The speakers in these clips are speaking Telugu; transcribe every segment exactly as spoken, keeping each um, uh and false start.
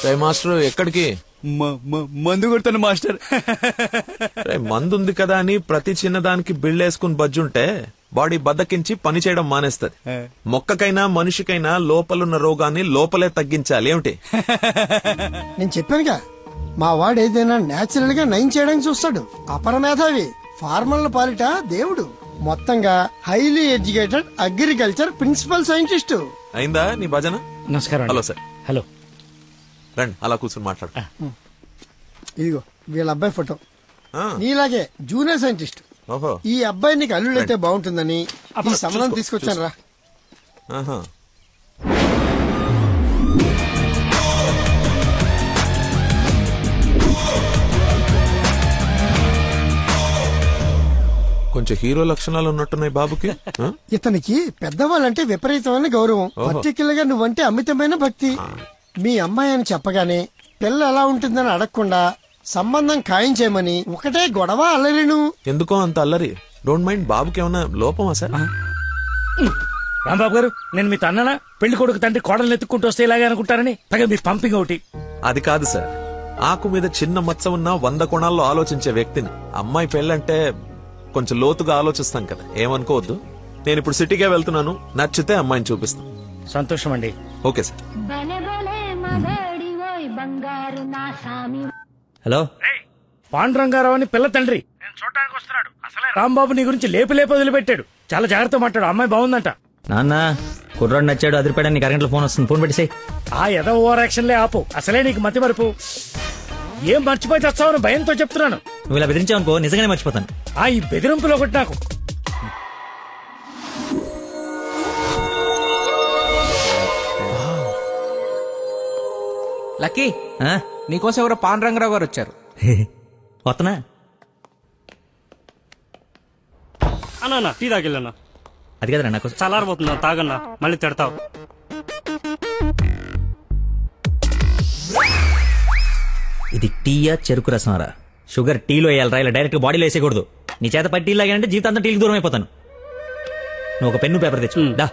మాస్టర్ ఎక్కడికి? మందు కొడతాను మాస్టర్. మందు ఉంది కదా అని ప్రతి చిన్నదానికి బిళ్ళేసుకుని బజ్జుంటే బాడీ బద్దకించి పని చేయడం మానేస్తది. మొక్కకైనా మనిషికైనా లోపలున్న రోగాన్ని లోపలే తగ్గించాలి. ఏమిటి? నేను చెప్పానుగా, మా వాడు ఏదైనా నేచురల్ గా నయం చేయడానికి చూస్తాడు. అపరమేధావి, ఫార్మల్ పాలిట దేవుడు. మొత్తంగా highly educated agriculture principal scientist. అయిందా నీ భజన? నమస్కారం. Hello sir. హలో, రండి అలా కూర్చొని మాట్లాడు. ఇదిగో వీళ్ళ అబ్బాయి ఫోటో. నీలాగే జూనియర్ సైంటిస్ట్. ఓహో, ఈ అబ్బాయి నీకు అల్లుడైతే బాగుంటుందని ఈ సంబంధం తీసుకొచ్చాను రా. కొంచెం హీరో లక్షణాలు ఉన్నట్టున్నాయి బాబుకి. ఇతనికి పెద్దవాళ్ళంటే విపరీతమైన గౌరవం. పర్టికులర్ గా నువ్వంటే అమితమైన భక్తి. మీ అమ్మాయి అని చెప్పగానే పిల్ల ఎలా ఉంటుందని అడగకుండా సంబంధం ఖాయం చేయమని ఒకటే గొడవ అల్లరిను. ఎందుకో అంత అల్లరి? Don't mind. బాబుకి ఏమన్నా లోపమా సార్? రాంబాబు గారు, నేను మీ తన్ననా? పెళ్లి కొడుకు తండ్రి కోడలు ఎత్తుక్కుంటూ వస్తే ఇలాగే అనుకుంటారని పైగా మీ పంపింగ్ ఒకటి. అది కాదు సార్, ఆకు మీద చిన్న మచ్చ ఉన్న వంద కోణాల్లో ఆలోచించే వ్యక్తిని. అమ్మాయి పెళ్ళంటే కొంచెం లోతుగా ఆలోచిస్తాం కదా, ఏమనుకోవద్దు. నేను ఇప్పుడు సిటీకే వెళ్తున్నాను, నచ్చితే అమ్మాయిని చూపిస్తాను. సంతోషం అండి. Okay sir. హలో, పాండురంగారావు అని పిల్ల తండ్రి చూడడానికి వస్తున్నాడు. అసలే రాంబాబు నీ గురించి లేపి లేపి వదిలిపెట్టాడు. చాలా జాగ్రత్త మాట్లాడు. అమ్మాయి బాగుందంట. నాన్న కుర్రాడు నచ్చాడు, అదిరిపాడు. నీకు అరగంటలో ఫోన్ వస్తుంది, ఫోన్ పెట్టేసాయి. ఆ ఎద ఓవర్ యాక్షన్లే ఆపు. అసలే నీకు మతి మరుపు. ఏం మర్చిపోయి తెస్తావని భయంతో చెప్తున్నాను. నువ్వు ఇలా బెదిరించావనుకో నిజంగానే మర్చిపోతాను. ఆ ఈ బెదిరింపులో ఒకటి నాకు. లక్కీ, నీకోసం ఎవరో పాండురంగరావు గారు వచ్చారు. వస్తనా? అన్నా టీ తాగిల్లన్నా. అది కదరా నాకు చల్లారిపోతున్నా, తాగన్నా, మళ్ళీ తిడతావు. ఇది టీయా చెరుకు రసంరా? షుగర్ టీలో వేయాలరా, ఇలా డైరెక్ట్ బాడీలో వేసేయకూడదు. నీ చేత పట్టి టీ లాగానంటే జీవితాంతం టీకి దూరం అయిపోతాను. నువ్వు ఒక పెన్ను పేపర్ తెచ్చు. దా,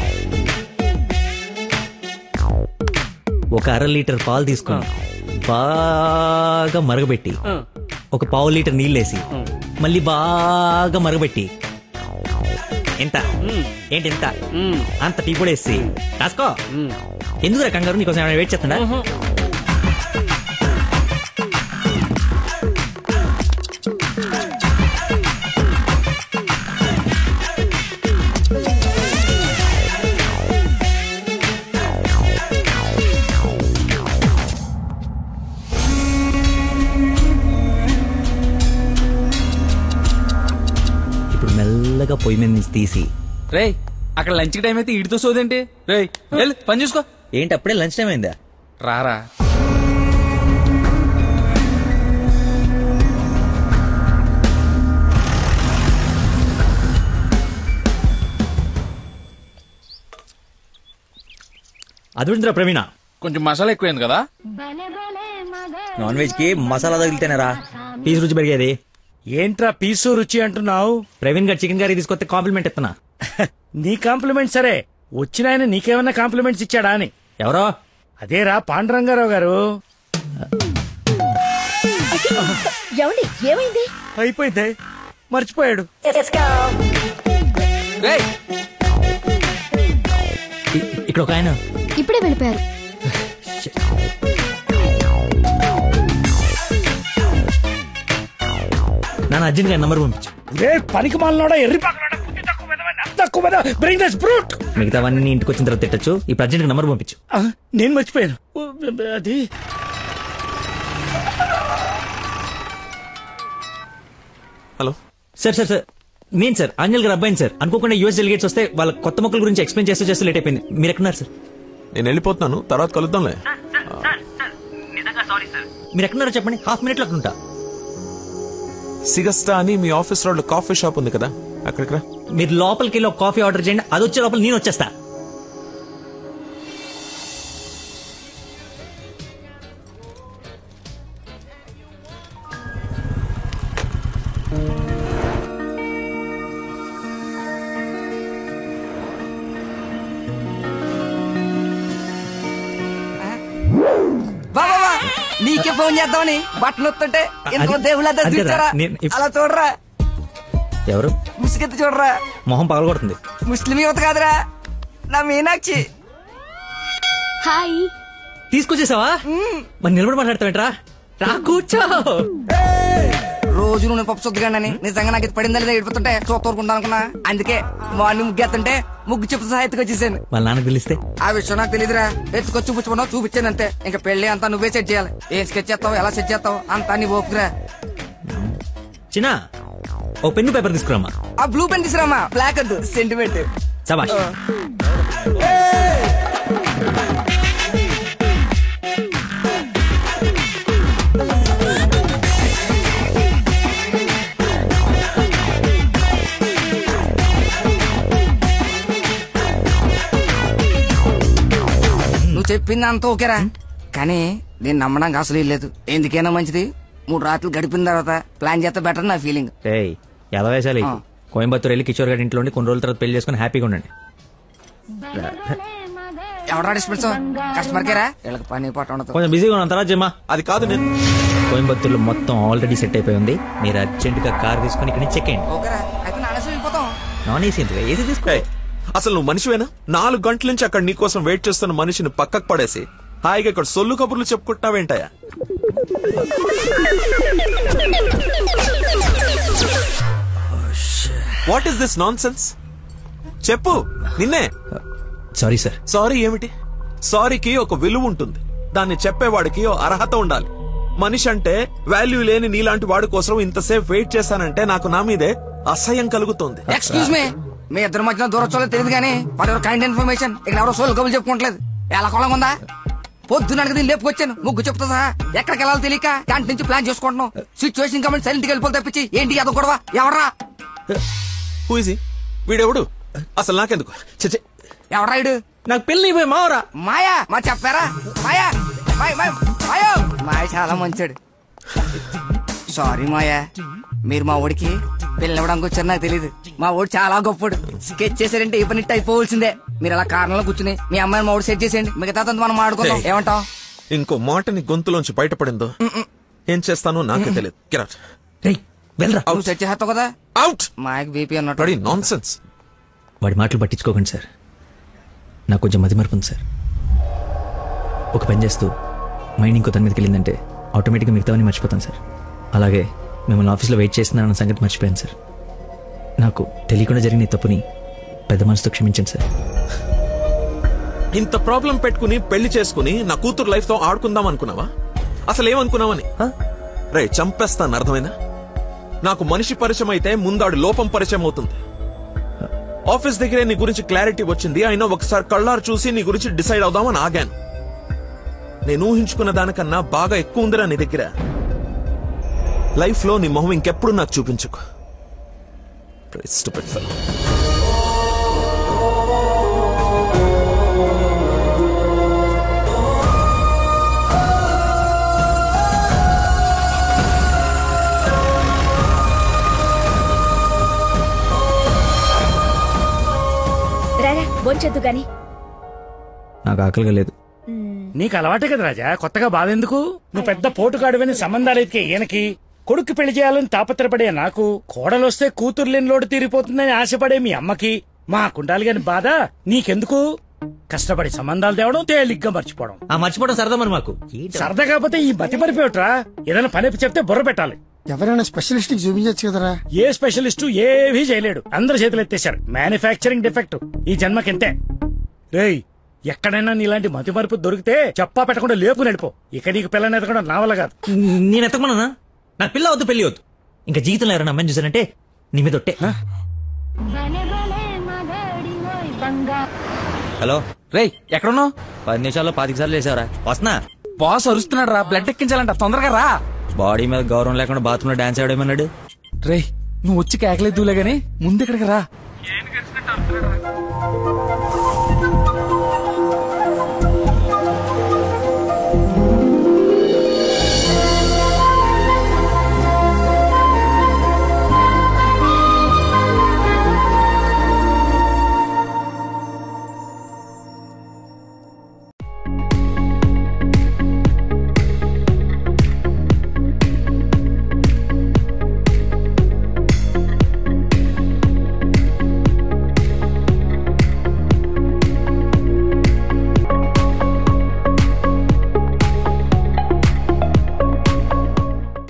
ఒక అర లీటర్ పాలు తీసుకుని బాగా మరగబెట్టి ఒక పావు లీటర్ నీళ్ళేసి మళ్ళీ బాగా మరగబెట్టి ఎంత ఏంటి ఎంత అంత టీ కూడా వేసి రాసుకో. ఎందుకురా కంగారు? నీకోసం ఏమైనా వెయిట్ చేస్తున్నా? మెల్లగా పొయ్యి మీద నుంచి తీసి. రే, అక్కడ లంచ్ టైం అయితే ఇడితో సోదేంటి? రే వెళ్ళు, పని చూసుకో. ఏంటి అప్పుడే లంచ్ టైం అయిందా? రారా. అదుందిరా ప్రవీణ, కొంచెం మసాలా ఎక్కువైంది కదా. నాన్ వెజ్ కి మసాలా తగిలితేనేరా పీసు రుచి పెరిగేది. ఏంట్రా పీసు రుచి అంటున్నావు? ప్రవీణ్ గారు చికెన్ కర్రీ తీసుకొస్తే కాంప్లిమెంట్ ఇస్తున్నా. నీ కాంప్లిమెంట్ సరే, వచ్చిన ఆయన నీకేమన్నా కాంప్లిమెంట్స్ ఇచ్చాడా అని. ఎవరో? అదేరా పాండురంగారావు గారు. ఏమైంది? అయిపోయింది, మర్చిపోయాడు. ఇక్కడ ఒక ఆయన ఇప్పుడే వెళ్ళిపోయారు. నాన్న అర్జున్ గారి నంబర్ పంపించు. పనికి మాలనోడా, ఎర్రి మిగతావన్నీ ఇంటికి వచ్చిన తర్వాత తిట్టచ్చు. ఇప్పుడు అర్జెంట్ నంబర్ పంపించు. నేను మర్చిపోయాను అది. Hello sir. సార్ సార్ నేను సార్ అంజల్ గారు అబ్బాయిని సార్. అనుకోకుండా యూఎస్ డెలిగేట్స్ వస్తే వాళ్ళ కొత్త మొక్కల గురించి ఎక్స్ప్లెయిన్ చేస్తూ చేస్తూ లేట్ అయిపోయింది. మీరు ఎక్కడున్నారు సార్? నేను వెళ్ళిపోతున్నాను, తర్వాత కలుద్దాంలే. మీరు ఎక్కడున్నారో చెప్పండి, హాఫ్ మినిట్ లో అక్కడ ఉంటా. సిగస్టా అని మీ ఆఫీస్ రోడ్ కాఫీ షాప్ ఉంది కదా, అక్కడికి రా. మీరు లోపలికి వెళ్ళి ఒక కాఫీ ఆర్డర్ చేయండి, అది వచ్చే లోపల నేను వచ్చేస్తా. వా నీకే ఫోన్ చేద్దామని బట్టలు వస్తుంటే ఎంతో అది- దేవుళ్ళ అది కదా, చూచారా నేను ఇప్- అలా చూడరా ఎవరు ముసుగెత్తి చూడరా మొహం పగలగొడుతుంది. ముస్లిం యువత కాదురా నా మీనాక్షి. హాయ్. తీసుకొచ్చేసావా? మరి నిలబడి మాట్లాడతావేంట్రా? రా కూర్చో. రోజు నువ్వు పప్పు సొద్దుగానని నిజంగా నాకు ఇది పడిందా లేదా ఏడిపోతుంటే చూస్తూరుకుంటా అనుకున్నా. అందుకే మార్నింగ్ ముగ్గు ఎత్తుంటే ముగ్గు చెప్తూ సహా ఎత్తుకొచ్చేసాను. వాళ్ళ నాన్నకు తెలిస్తే ఆ విషయం నాకు తెలియదురా. ఎత్తుకొచ్చి చూపించుకున్నావు చూపించాను అంతే. ఇంకా పెళ్లి అంతా నువ్వే సెట్ చేయాలి. ఏం స్కెచ్ చేస్తావు ఎలా సెట్ చేస్తావు అంతా నీ ఓపురా. చిన్న ఓ పెన్ను పేపర్ తీసుకురామా. ఆ బ్లూ పెన్ తీసురామా, బ్లాక్ వద్దు, సెంటిమెంట్. సబాష్. నువ్వు చెప్పింది అంత ఓకేరా, కానీ నేను నమ్మడానికి అసలు లేదు. ఎందుకైనా మంచిది మూడు రాత్రులు గడిపిన తర్వాత ప్లాన్ చేస్తే బెటర్ నా ఫీలింగ్. ఏయ్ ఎలా వేసాలి? ఆ. కోయంబత్తూర్ వెళ్ళి కిషోర్ గారి ఇంట్లో ఉండి కొన్ని రోజుల తర్వాత పెళ్లి చేసుకుని హ్యాపీగా ఉండండి. ఎవడా డిస్పెన్స్ కస్టమర్ కేరా వీళ్ళకి పని పాట ఉండదు. కొంచెం బిజీగా ఉన్నాం, తర్వాత జమ్మా. అది కాదు నేను కోయంబత్తూర్లో మొత్తం ఆల్రెడీ సెట్ అయిపోయి ఉంది. మీరు అర్జెంట్ గా కార్ తీసుకుని ఇక్కడ నుంచి చెక్ అయ్యండి. ఓకేరా అయితే నానేసి వెళ్ళిపోతాం. నాన్ ఏసీ ఎందుకు? ఏసీ తీసుకో. ఏయ్, అసలు నువ్వు మనిషివేనా? నాలుగు గంటల నుంచి అక్కడ నీకోసం వెయిట్ చేస్తున్న మనిషిని పక్కకు పడేసి హాయిగా ఇక్కడ సొల్లు కబుర్లు చెప్పుకుంటున్నావేంటయా? What is this nonsense? చెప్పు నిన్నే. Sorry sir. సారీ ఏమిటి? సారీకి ఒక విలువ ఉంటుంది. దాన్ని చెప్పేవాడికి ఓ అర్హత ఉండాలి. మనిషి అంటే వాల్యూ లేని నీలాంటి వాడి కోసం ఇంతసేపు వెయిట్ చేశానంటే నాకు నా మీదే అసహ్యం కలుగుతోంది. ఎక్స్క్యూజ్ మీ, మీ ఇద్దరు మధ్యన దూరం చూడలేదు తెలియదు కానీ వాడు ఎవరు కైండ్ ఇన్ఫర్మేషన్ ఇక్కడ ఎవరో సోల్ కబులు చెప్పుకోవట్లేదు. ఎలా కొలం ఉందా? పొద్దున దీన్ని లేపుకొచ్చాను ముగ్గు చెప్తా సహా. ఎక్కడికి వెళ్ళాలో తెలియక క్యాంటీన్ నుంచి ప్లాన్ చేసుకుంటున్నాం. సిచ్యువేషన్ కాబట్టి సైలెంట్ గా వెళ్ళిపోతే తప్పించి ఏంటి అదో గొడవ? ఎవరా హూ ఇస్ హి? వీడెవడు? అసలు నాకెందుకు? చచ్చే, ఎవరా ఇడు? నాకు పెళ్లి అయిపోయి మావరా. మాయా మా చెప్పారా? మాయా మాయ మాయ మాయో మాయ చాలా మంచాడు. సారీ మాయా, మీరు మా ఊడికి పిల్లవడానికి వచ్చారు నాకు తెలియదు. మా ఊడు చాలా గొప్పడు. స్కెచ్ చేశారంటే ఈ పని అయిపోవలసిందే. మీరు అలా కారణంలో కూర్చుని మీ అమ్మాయిని మా ఊడు సెట్ చేసేయండి. మిగతా మనం మాడుకుందాం. ఏమంటావు? ఇంకో మాటని గొంతులోంచి బయటపడిందో ఏం చేస్తానో నాకే తెలియదు. Get out. రేయ్ వెళ్ళరా. నువ్వు సెట్ చేస్తావు కదా. Out. మాయకి బీపీ అన్నట్టు. Bloody nonsense. వాడి మాటలు పట్టించుకోకండి సార్. నాకు కొంచెం మతిమరుపు ఉంది సార్. ఒక పని చేస్తూ మైండ్ ఇంకో దాని మీదకి వెళ్ళిందంటే ఆటోమేటిక్గా మిగతావన్నీ మర్చిపోతాను సార్. అలాగే మిమ్మల్ని ఆఫీస్లో వెయిట్ చేస్తున్నానన్న సంగతి మర్చిపోయాను సార్. నాకు తెలియకుండా జరిగిన ఈ తప్పుని పెద్ద మనసుతో క్షమించండి సార్. ఇంత ప్రాబ్లం పెట్టుకుని పెళ్లి చేసుకుని నా కూతురు లైఫ్ తో ఆడుకుందాం అనుకున్నావా? అసలు ఏమనుకున్నావని? రే చంపేస్తాను, అర్థమైందా? నాకు మనిషి పరిచయం అయితే ముందాడు లోపం పరిచయం అవుతుంది. ఆఫీస్ దగ్గరే నీ గురించి క్లారిటీ వచ్చింది. అయినా ఒకసారి కళ్ళారు చూసి నీ గురించి డిసైడ్ అవుదామని ఆగాను. నేను ఊహించుకున్న దానికన్నా బాగా ఎక్కువ ఉందిరా నీ దగ్గర. లైఫ్ లో నీ మొహం ఇంకెప్పుడు నాకు చూపించుకో. Stupid fellow. రారా బొంచొద్దు గాని. నాకు ఆకలిగా లేదు. నీకు అలవాటే కదా రాజా, కొత్తగా బాధ ఎందుకు? నువ్వు పెద్ద పోటుగాడువని సంబంధాలు ఎతికే ఈయనకి, కొడుకు పెళ్లి చేయాలని తాపత్రపడే నాకు, కోడలొస్తే కూతురు లేని లోటు తీరిపోతుందని ఆశపడే మీ అమ్మకి, మా కుండాలి గాని బాధ నీకెందుకు? కష్టపడి సంబంధాలు తేవడం తేలిగ్గా మర్చిపోవడం. ఆ మర్చిపోవడం సరదా మరి మాకు. సరదా కాకపోతే ఈ బతి పరిపోయట్రా. ఏదైనా పని చెప్తే బుర్ర పెట్టాలి. ఎవరైనా స్పెషలిస్ట్ కి చూపించచ్చు కదరా. ఏ స్పెషలిస్టు ఏవీ చేయలేడు. అందరు చేతులు ఎత్తేశారు. మ్యానుఫ్యాక్చరింగ్ డిఫెక్ట్ ఈ జన్మకింతే. రేయ్ ఎక్కడైనా నీలాంటి మతి మరుపు దొరికితే చెప్పా పెట్టకుండా లేపు నడిపో. ఇక నీకు పిల్లని ఎతకడం నా వల్ల కాదు. నేను ఎత్తకమన్నా? నాకు పిల్ల వద్దు, పెళ్లి వద్దు. ఇంకా జీవితంలో ఎవరైనా అమ్మాయిని చూసానంటే నీ మీద ఒట్టే. హలో రేయ్ ఎక్కడున్నావు? పది నిమిషాల్లో పాతిక సార్లు వేసావరా. వస్తున్నా. బాస్ అరుస్తున్నాడు రా, బ్లడ్ ఎక్కించాలంట, తొందరగా రా. బాడీ మీద గౌరవం లేకుండా బాత్రూమ్ లో డాన్స్ ఆడేమన్నాడు. రేయ్ నువ్వు వచ్చి కేకలేదులే గానీ ముందు ఇక్కడికి రా.